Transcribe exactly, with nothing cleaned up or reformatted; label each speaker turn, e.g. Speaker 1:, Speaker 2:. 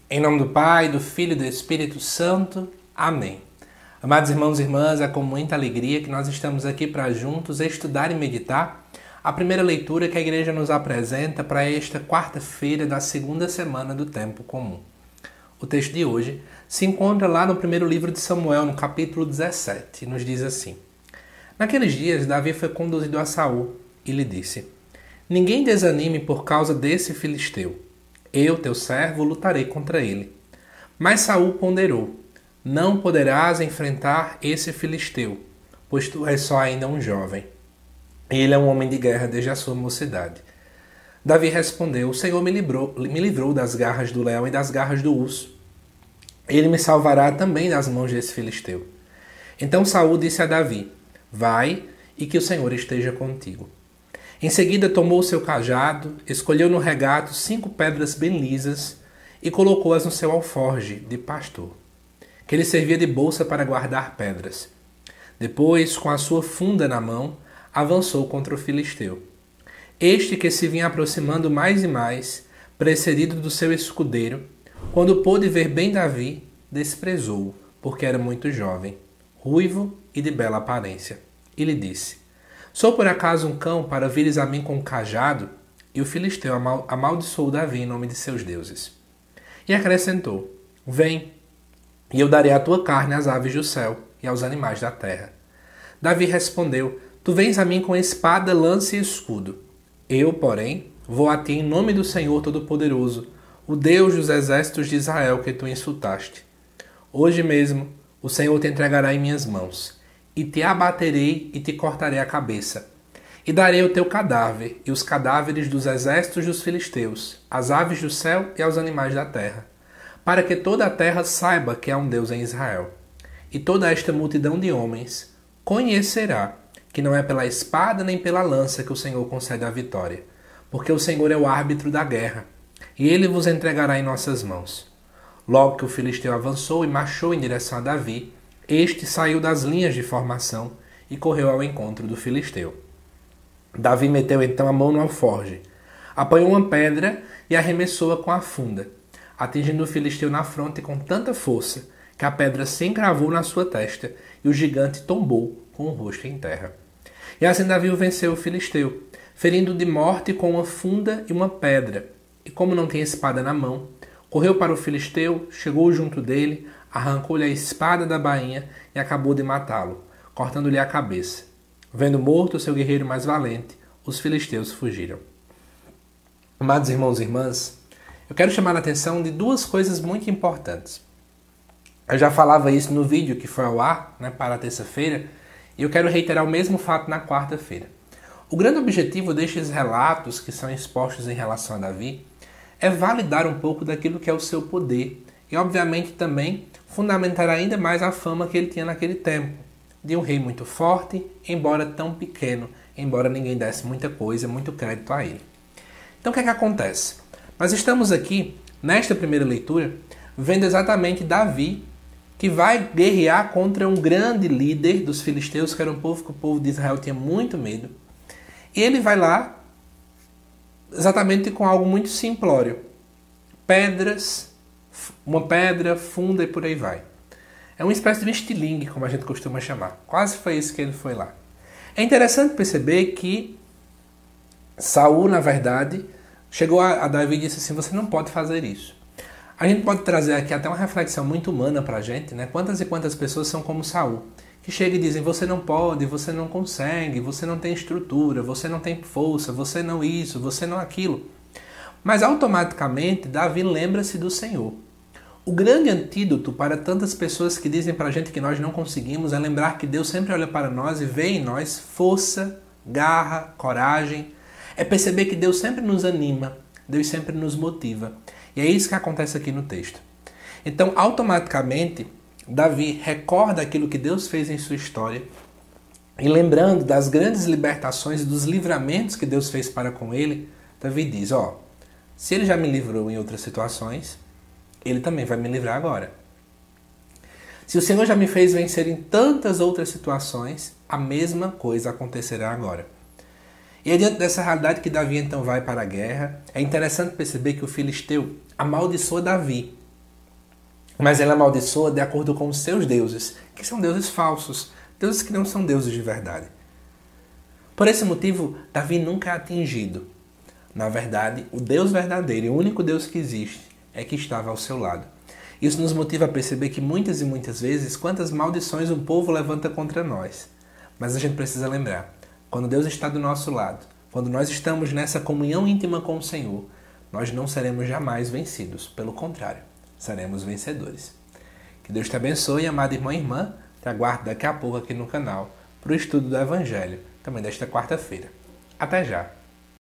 Speaker 1: Em nome do Pai, do Filho e do Espírito Santo. Amém. Amados irmãos e irmãs, é com muita alegria que nós estamos aqui para juntos estudar e meditar a primeira leitura que a igreja nos apresenta para esta quarta-feira da segunda semana do tempo comum. O texto de hoje se encontra lá no primeiro livro de Samuel, no capítulo dezessete, e nos diz assim: Naqueles dias, Davi foi conduzido a Saul e lhe disse: Ninguém desanime por causa desse filisteu. Eu, teu servo, lutarei contra ele. Mas Saul ponderou: Não poderás enfrentar esse filisteu, pois tu és só ainda um jovem. Ele é um homem de guerra desde a sua mocidade. Davi respondeu: O Senhor me livrou, me livrou das garras do leão e das garras do urso. Ele me salvará também das mãos desse filisteu. Então Saul disse a Davi: Vai, e que o Senhor esteja contigo. Em seguida tomou o seu cajado, escolheu no regato cinco pedras bem lisas e colocou-as no seu alforje de pastor, que ele servia de bolsa para guardar pedras. Depois, com a sua funda na mão, avançou contra o filisteu. Este, que se vinha aproximando mais e mais, precedido do seu escudeiro, quando pôde ver bem Davi, desprezou-o, porque era muito jovem, ruivo e de bela aparência. E lhe disse: Sou por acaso um cão para vires a mim com um cajado? E o filisteu amal amaldiçoou Davi em nome de seus deuses. E acrescentou: Vem, e eu darei a tua carne às aves do céu e aos animais da terra. Davi respondeu: Tu vens a mim com espada, lança e escudo. Eu, porém, vou a ti em nome do Senhor Todo-Poderoso, o Deus dos exércitos de Israel que tu insultaste. Hoje mesmo o Senhor te entregará em minhas mãos, e te abaterei e te cortarei a cabeça. E darei o teu cadáver e os cadáveres dos exércitos dos filisteus, às aves do céu e aos animais da terra, para que toda a terra saiba que há um Deus em Israel. E toda esta multidão de homens conhecerá que não é pela espada nem pela lança que o Senhor concede a vitória, porque o Senhor é o árbitro da guerra, e ele vos entregará em nossas mãos. Logo que o filisteu avançou e marchou em direção a Davi, este saiu das linhas de formação e correu ao encontro do filisteu. Davi meteu então a mão no alforje, apanhou uma pedra e arremessou-a com a funda, atingindo o filisteu na fronte com tanta força que a pedra se encravou na sua testa e o gigante tombou com o rosto em terra. E assim Davi venceu o filisteu, ferindo de morte com uma funda e uma pedra. E como não tinha espada na mão, correu para o filisteu, chegou junto dele, arrancou-lhe a espada da bainha e acabou de matá-lo, cortando-lhe a cabeça. Vendo morto o seu guerreiro mais valente, os filisteus fugiram. Amados irmãos e irmãs, eu quero chamar a atenção de duas coisas muito importantes. Eu já falava isso no vídeo que foi ao ar, né, para a terça-feira, e eu quero reiterar o mesmo fato na quarta-feira. O grande objetivo destes relatos que são expostos em relação a Davi é validar um pouco daquilo que é o seu poder e, obviamente, também fundamentar ainda mais a fama que ele tinha naquele tempo, de um rei muito forte, embora tão pequeno, embora ninguém desse muita coisa, muito crédito a ele. Então o que é que acontece? Nós estamos aqui, nesta primeira leitura, vendo exatamente Davi, que vai guerrear contra um grande líder dos filisteus, que era um povo que o povo de Israel tinha muito medo. E ele vai lá exatamente com algo muito simplório. Pedras, uma pedra, funda e por aí vai. É uma espécie de um estilingue, como a gente costuma chamar. Quase foi isso que ele foi lá. É interessante perceber que Saul, na verdade, chegou a Davi e disse assim: você não pode fazer isso. A gente pode trazer aqui até uma reflexão muito humana para a gente, né? Quantas e quantas pessoas são como Saul, que chegam e dizem: você não pode, você não consegue, você não tem estrutura, você não tem força, você não isso, você não aquilo. Mas automaticamente Davi lembra-se do Senhor. O grande antídoto para tantas pessoas que dizem para a gente que nós não conseguimos é lembrar que Deus sempre olha para nós e vê em nós força, garra, coragem. É perceber que Deus sempre nos anima, Deus sempre nos motiva. E é isso que acontece aqui no texto. Então, automaticamente, Davi recorda aquilo que Deus fez em sua história e, lembrando das grandes libertações e dos livramentos que Deus fez para com ele, Davi diz: ó, se ele já me livrou em outras situações, ele também vai me livrar agora. Se o Senhor já me fez vencer em tantas outras situações, a mesma coisa acontecerá agora. E é diante dessa realidade que Davi então vai para a guerra. É interessante perceber que o filisteu amaldiçoa Davi. mas ele amaldiçoa de acordo com os seus deuses, que são deuses falsos, deuses que não são deuses de verdade. Por esse motivo, Davi nunca é atingido. Na verdade, o Deus verdadeiro e o único Deus que existe é que estava ao seu lado. Isso nos motiva a perceber que muitas e muitas vezes, quantas maldições o povo levanta contra nós. Mas a gente precisa lembrar, quando Deus está do nosso lado, quando nós estamos nessa comunhão íntima com o Senhor, nós não seremos jamais vencidos. Pelo contrário, seremos vencedores. Que Deus te abençoe, amada irmã e irmã. Te aguardo daqui a pouco aqui no canal para o estudo do Evangelho, também desta quarta-feira. Até já!